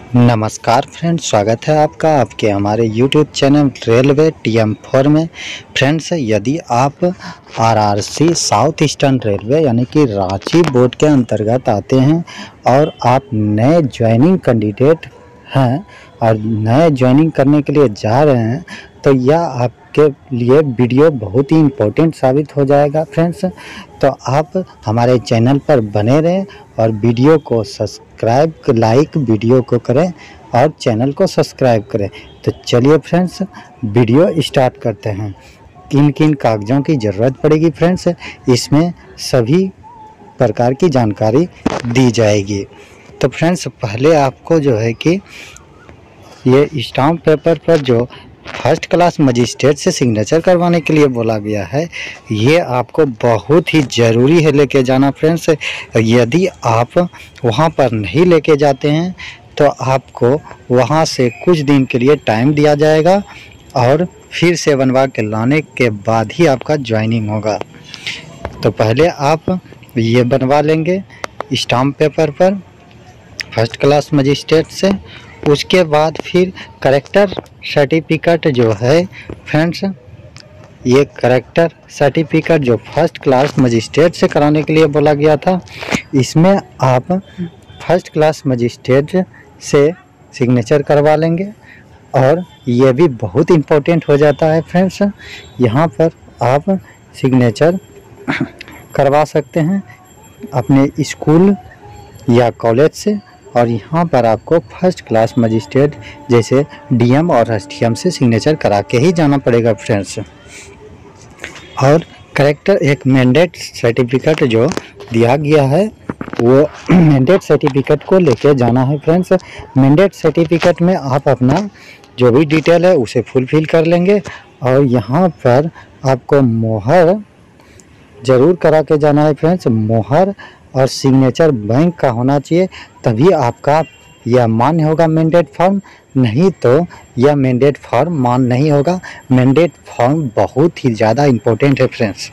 नमस्कार फ्रेंड्स, स्वागत है आपका आपके हमारे YouTube चैनल रेलवे TM4 में। फ्रेंड्स, यदि आप RRC साउथ ईस्टर्न रेलवे यानी कि रांची बोर्ड के अंतर्गत आते हैं और आप नए ज्वाइनिंग कैंडिडेट हैं और नए ज्वाइनिंग करने के लिए जा रहे हैं, तो यह आपके लिए वीडियो बहुत ही इम्पोर्टेंट साबित हो जाएगा फ्रेंड्स। तो आप हमारे चैनल पर बने रहें और वीडियो को सब्सक्राइब लाइक वीडियो को करें और चैनल को सब्सक्राइब करें। तो चलिए फ्रेंड्स, वीडियो स्टार्ट करते हैं। किन किन कागज़ों की ज़रूरत पड़ेगी फ्रेंड्स, इसमें सभी प्रकार की जानकारी दी जाएगी। तो फ्रेंड्स, पहले आपको जो है कि ये स्टाम्प पेपर पर जो फर्स्ट क्लास मजिस्ट्रेट से सिग्नेचर करवाने के लिए बोला गया है, ये आपको बहुत ही ज़रूरी है लेके जाना फ्रेंड्स। यदि आप वहाँ पर नहीं लेके जाते हैं तो आपको वहाँ से कुछ दिन के लिए टाइम दिया जाएगा और फिर से बनवा के लाने के बाद ही आपका ज्वाइनिंग होगा। तो पहले आप ये बनवा लेंगे स्टाम्प पेपर पर फर्स्ट क्लास मजिस्ट्रेट से। उसके बाद फिर करेक्टर सर्टिफिकेट जो है फ्रेंड्स, ये करेक्टर सर्टिफिकेट जो फर्स्ट क्लास मजिस्ट्रेट से कराने के लिए बोला गया था, इसमें आप फर्स्ट क्लास मजिस्ट्रेट से सिग्नेचर करवा लेंगे। और ये भी बहुत इम्पोर्टेंट हो जाता है फ्रेंड्स, यहाँ पर आप सिग्नेचर करवा सकते हैं अपने स्कूल या कॉलेज से, और यहाँ पर आपको फर्स्ट क्लास मजिस्ट्रेट जैसे DM और SDM से सिग्नेचर करा के ही जाना पड़ेगा फ्रेंड्स। और करेक्टर एक मैंडेट सर्टिफिकेट जो दिया गया है, वो मैंडेट सर्टिफिकेट को लेके जाना है फ्रेंड्स। मैंडेट सर्टिफिकेट में आप अपना जो भी डिटेल है उसे फुलफिल कर लेंगे और यहाँ पर आपको मोहर ज़रूर करा के जाना है फ्रेंड्स। मोहर और सिग्नेचर बैंक का होना चाहिए, तभी आपका यह मान्य होगा मैंडेट फॉर्म, नहीं तो यह मैंडेट फॉर्म मान्य नहीं होगा। मैंडेट फॉर्म बहुत ही ज़्यादा इम्पोर्टेंट है फ्रेंड्स।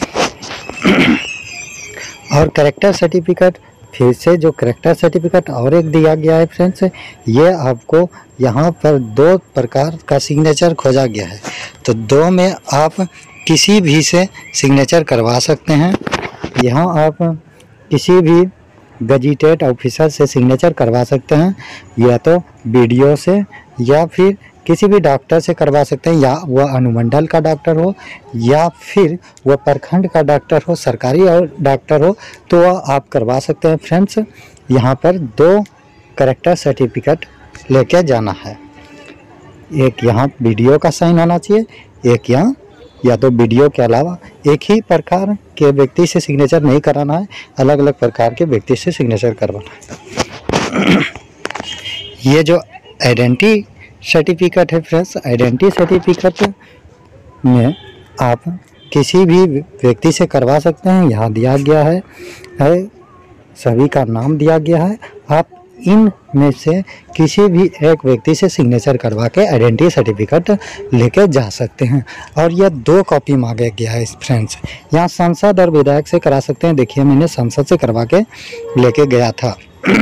और करेक्टर सर्टिफिकेट, फिर से जो करेक्टर सर्टिफिकेट और एक दिया गया है फ्रेंड्स, ये आपको यहाँ पर 2 प्रकार का सिग्नेचर खोजा गया है। तो 2 में आप किसी भी से सिग्नेचर करवा सकते हैं। यहाँ आप किसी भी गजीटेड ऑफिसर से सिग्नेचर करवा सकते हैं, या तो BDO से या फिर किसी भी डॉक्टर से करवा सकते हैं, या वह अनुमंडल का डॉक्टर हो या फिर वह प्रखंड का डॉक्टर हो, सरकारी और डॉक्टर हो, तो वह आप करवा सकते हैं फ्रेंड्स। यहाँ पर 2 करेक्टर सर्टिफिकेट लेके जाना है। एक यहाँ BDO का साइन होना चाहिए, एक यहाँ या तो BDO के अलावा एक ही प्रकार के व्यक्ति से सिग्नेचर नहीं कराना है, अलग अलग प्रकार के व्यक्ति से सिग्नेचर करवाना है। ये जो आइडेंटिटी सर्टिफिकेट है फ्रेंड्स, आइडेंटिटी सर्टिफिकेट में आप किसी भी व्यक्ति से करवा सकते हैं। यहाँ दिया गया है सभी का नाम दिया गया है, आप इन में से किसी भी एक व्यक्ति से सिग्नेचर करवा के आइडेंटिटी सर्टिफिकेट लेके जा सकते हैं। और यह 2 कॉपी मांगा गया है फ्रेंड्स। यहाँ सांसद और विधायक से करा सकते हैं। देखिए, मैंने सांसद से करवा के लेके गया था।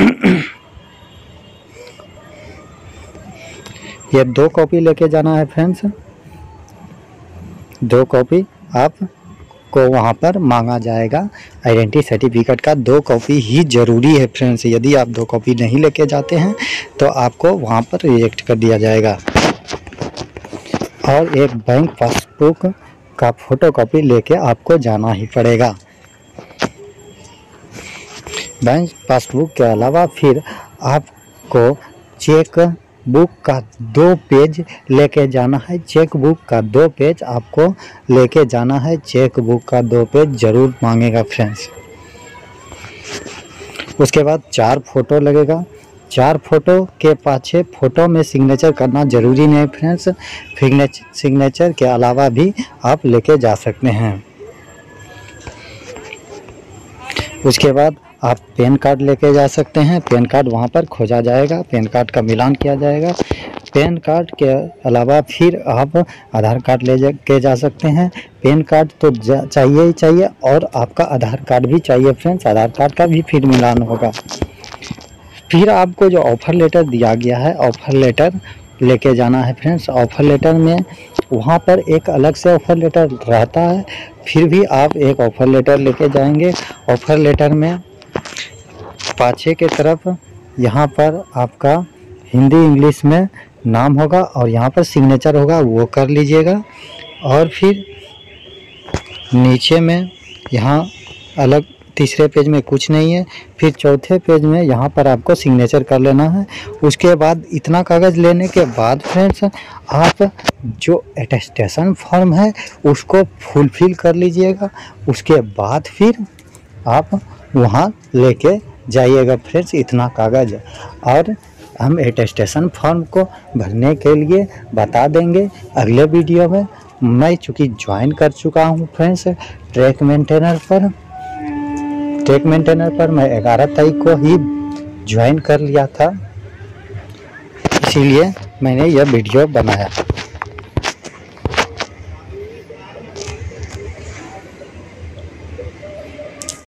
ये 2 कॉपी लेके जाना है फ्रेंड्स। 2 कॉपी आप को वहाँ पर मांगा जाएगा। आइडेंटिटी सर्टिफिकेट का 2 कॉपी ही ज़रूरी है फ्रेंड्स। यदि आप 2 कॉपी नहीं लेके जाते हैं तो आपको वहाँ पर रिजेक्ट कर दिया जाएगा। और एक बैंक पासबुक का फोटोकॉपी लेके आपको जाना ही पड़ेगा। बैंक पासबुक के अलावा फिर आपको चेक बुक का 2 पेज लेके जाना है। चेक बुक का 2 पेज आपको लेके जाना है। चेक बुक का 2 पेज ज़रूर मांगेगा फ्रेंड्स। उसके बाद 4 फोटो लगेगा। 4 फोटो के पाछे फोटो में सिग्नेचर करना ज़रूरी नहीं फ्रेंड्स। सिग्नेचर के अलावा भी आप लेके जा सकते हैं। उसके बाद आप पैन कार्ड लेके जा सकते हैं। पैन कार्ड वहाँ पर खोजा जाएगा, पैन कार्ड का मिलान किया जाएगा। पैन कार्ड के अलावा फिर आप आधार कार्ड के जा सकते हैं। पैन कार्ड तो चाहिए ही चाहिए, और आपका आधार कार्ड भी चाहिए फ्रेंड्स। आधार कार्ड का भी फिर मिलान होगा। फिर आपको जो ऑफ़र लेटर दिया गया है, ऑफ़र लेटर लेके जाना है फ्रेंड्स। ऑफ़र लेटर में वहाँ पर एक अलग से ऑफ़र लेटर रहता है, फिर भी आप एक ऑफ़र लेटर लेके जाएंगे। ऑफ़र लेटर में पाछे के तरफ यहाँ पर आपका हिंदी इंग्लिश में नाम होगा और यहाँ पर सिग्नेचर होगा, वो कर लीजिएगा। और फिर नीचे में यहाँ अलग तीसरे पेज में कुछ नहीं है, फिर चौथे पेज में यहाँ पर आपको सिग्नेचर कर लेना है। उसके बाद इतना कागज़ लेने के बाद फ्रेंड्स आप जो अटेस्टेशन फॉर्म है उसको फुलफिल कर लीजिएगा। उसके बाद फिर आप वहाँ लेके जाइएगा फ्रेंड्स, इतना कागज़। और हम अटेस्टेशन फॉर्म को भरने के लिए बता देंगे अगले वीडियो में। मैं चूँकि ज्वाइन कर चुका हूँ फ्रेंड्स ट्रैक मेंटेनर पर मैं 11 तारीख को ही ज्वाइन कर लिया था, इसीलिए मैंने यह वीडियो बनाया।